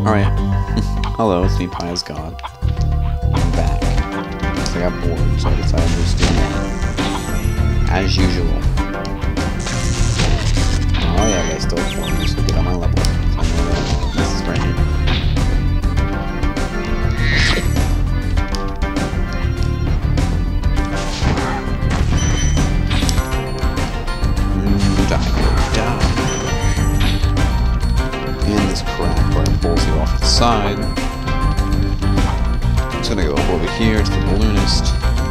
Alright. Hello, it's me, Pious God. I'm back. I got bored, so I decided to just do more. As usual. Oh yeah, I gotta still form just to get on my level. So I know that this is right here. And this crap where it pulls you off to the side. It's gonna go over here to the balloonist.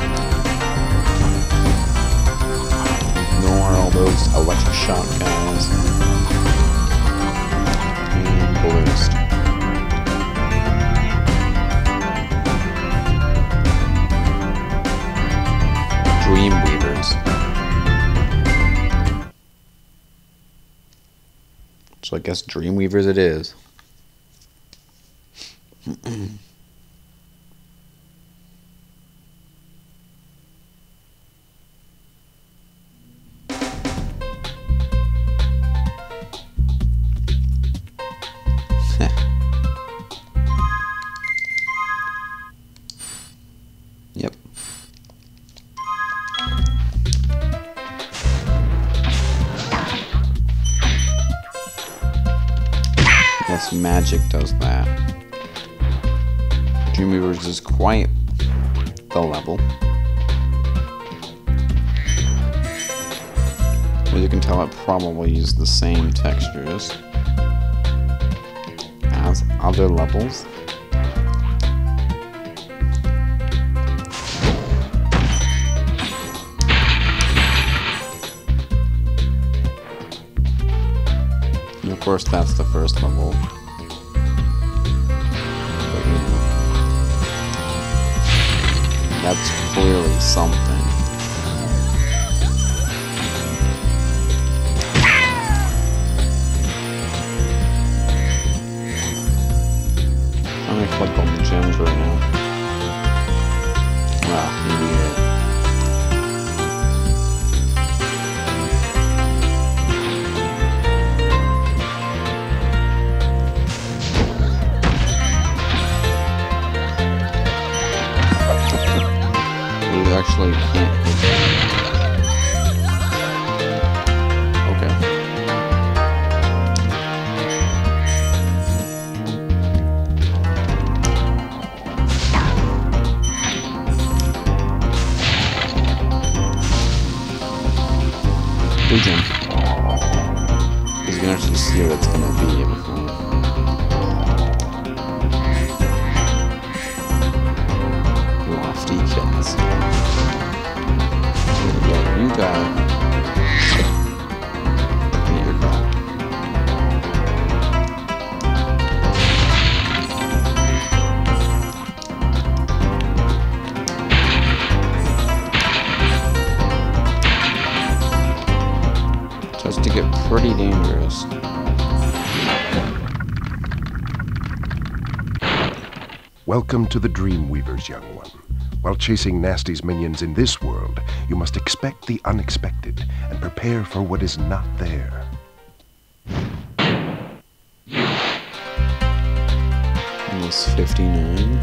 Ignore all those electric shock guys. And balloonist. Dreamweavers. So I guess Dreamweavers it is. Yep. Yes, magic does that. Dreamweavers is quite the level. As you can tell, it probably uses the same textures as other levels. And of course, that's the first level. But, you know, that's clearly something. I'm gonna collect all the gems right now. Ah, idiot. Actually can't hit that. Okay. Blue gem. Because you can actually see what it's gonna be before. Lofty kids. You got your call. Just to get pretty dangerous. Welcome to the Dreamweavers, young one. While chasing Nasty's minions in this world, you must expect the unexpected and prepare for what is not there. Almost 59.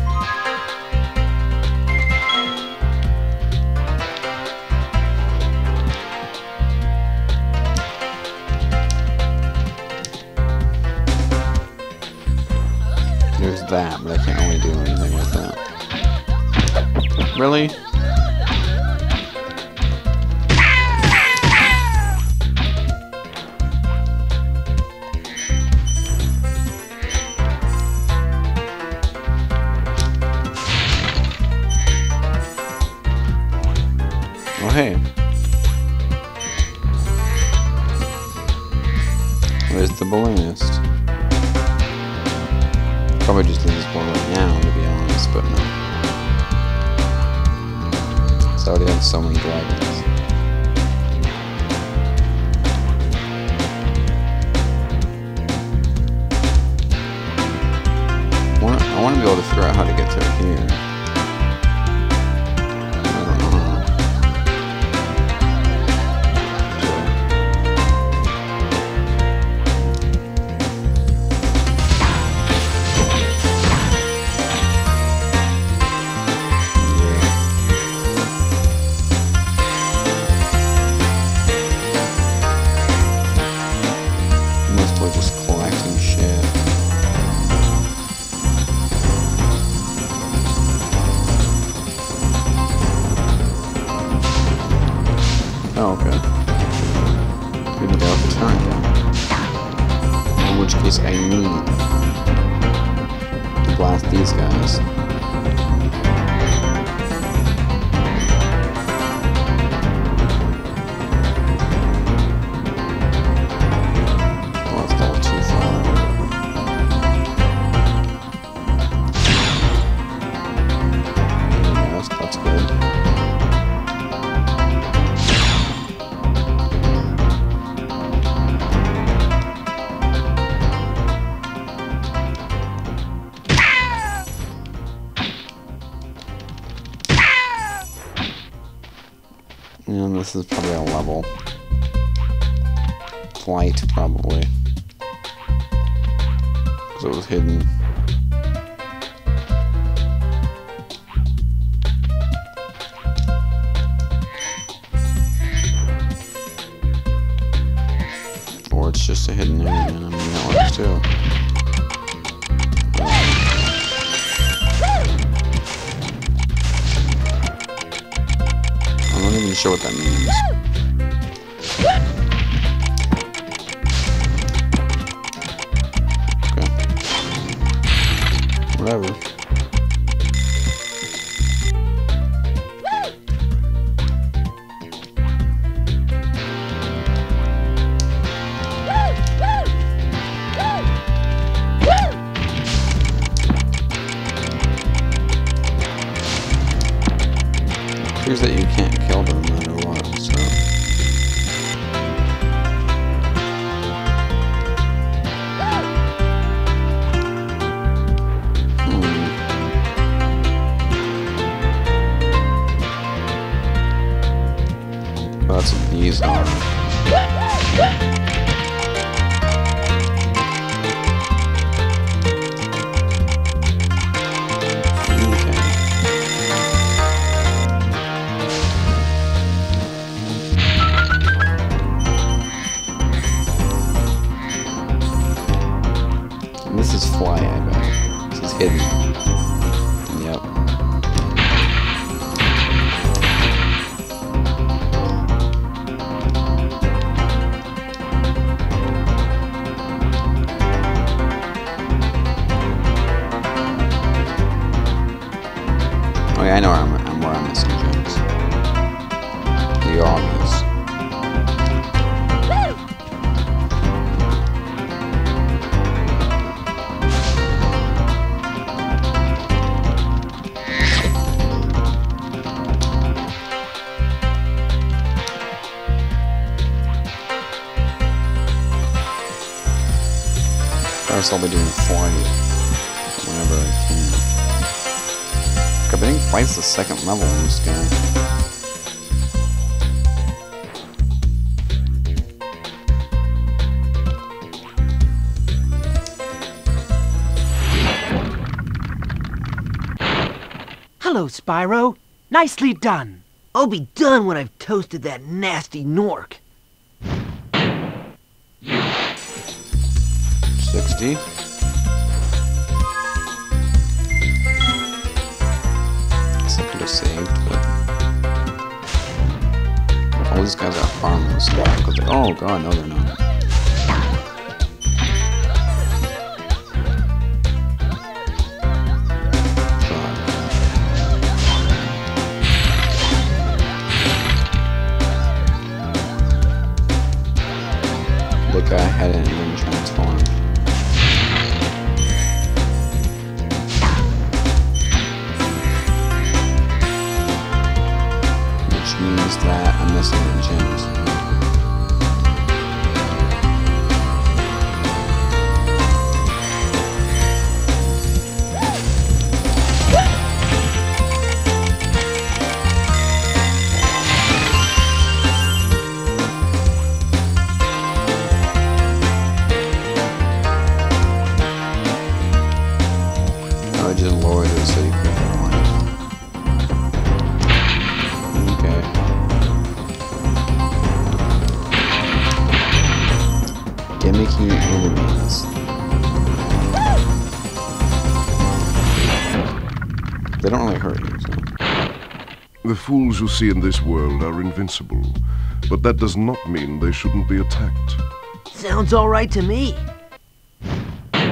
There's that, but I can't really do anything with that. Really? Oh, hey. Where's the balloonist? Probably just leave this one right now, to be honest, but no. I already have so many dragons. I want to be able to figure out how to get through here. I don't know how. neat to blast these guys. Oh, it's all too far. Yes, that's good. And this is probably a level. Flight, probably. Because it was hidden. Or it's just a hidden area, and I mean, that works too. I'm not even sure what that means. Okay. Whatever. Appears that you can't kill them no matter what, so. Oh, that's what these are. This is fly, I bet. This is hidden. Yep. Oh yeah, I know where I'm missing gems. The obvious. First I'll be doing flight whenever I can. I think flight's the second level in this game. Hello, Spyro. Nicely done. I'll be done when I've toasted that nasty Nork. 60. Guess I could have saved, but all these guys are harmless now. Oh god, no they're not. The guy hadn't even transformed. Which means that I'm missing the gems. I just lowered it so you can get one. Okay. Gimmicky enemies. They don't really hurt you, so. The fools you see in this world are invincible, but that does not mean they shouldn't be attacked. Sounds all right to me.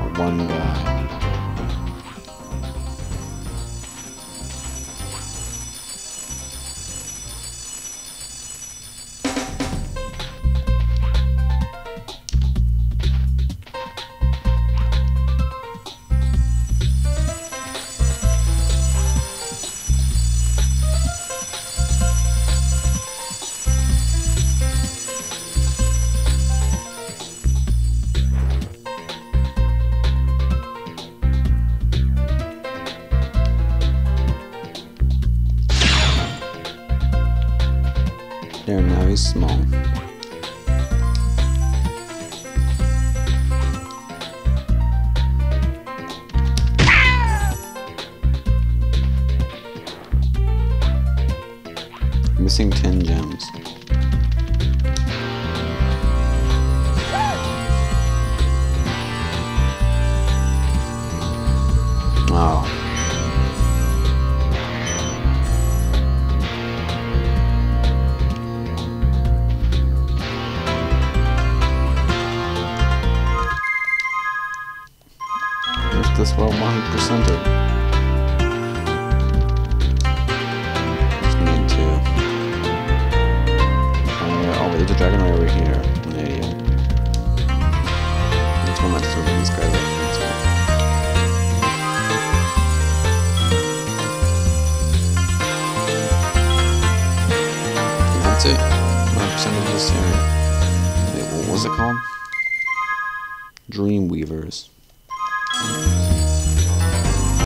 that one guy. There, now he's small. Missing 10 gems. Oh. This well 100%ed. Just need to. Oh, but there's a dragon right over here. I'm an idiot. That's one that's swimming this guy's like. That's it. 100% of this area. Wait, what was it called? Dream Weavers.